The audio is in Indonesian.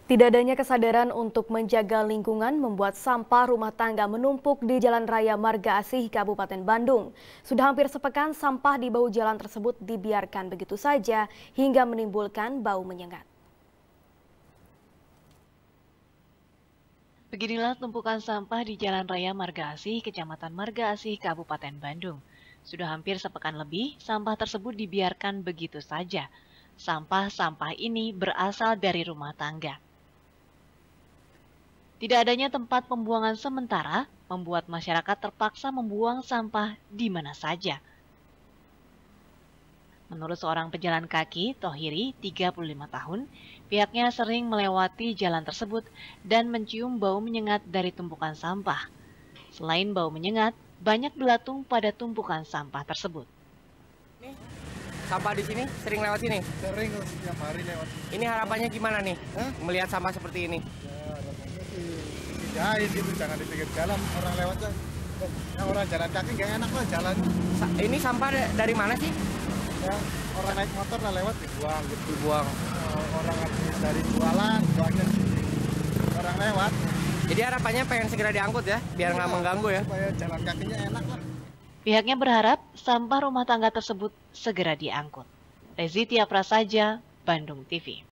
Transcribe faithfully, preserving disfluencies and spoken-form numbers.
Tidak adanya kesadaran untuk menjaga lingkungan membuat sampah rumah tangga menumpuk di Jalan Raya Marga Asih, Kabupaten Bandung. Sudah hampir sepekan sampah di bahu jalan tersebut dibiarkan begitu saja hingga menimbulkan bau menyengat. Beginilah tumpukan sampah di Jalan Raya Marga Asih, Kecamatan Marga Asih, Kabupaten Bandung. Sudah hampir sepekan lebih, sampah tersebut dibiarkan begitu saja. Sampah-sampah ini berasal dari rumah tangga. Tidak adanya tempat pembuangan sementara membuat masyarakat terpaksa membuang sampah di mana saja. Menurut seorang pejalan kaki, Tohiri, tiga puluh lima tahun, pihaknya sering melewati jalan tersebut dan mencium bau menyengat dari tumpukan sampah. Selain bau menyengat, banyak belatung pada tumpukan sampah tersebut. Nih, sampah di sini sering lewat sini? Sering, setiap hari lewat. Ini harapannya gimana nih, Hah? melihat sampah seperti ini? Ya, harapannya sih pindahin gitu, jangan di pinggir jalan, orang lewatnya. Ya, orang jalan kaki nggak enak lah jalan. Sa ini sampah dari mana sih? Ya, orang naik motor lah lewat dibuang gitu. Dibuang. Orang habis dari jualan, buangnya di sini. Orang lewat. Jadi harapannya pengen segera diangkut ya, biar nggak Ya, mengganggu ya. supaya jalan kakinya enak lah. Pihaknya berharap sampah rumah tangga tersebut segera diangkut. Rezi Tiaprasaja, Bandung T V.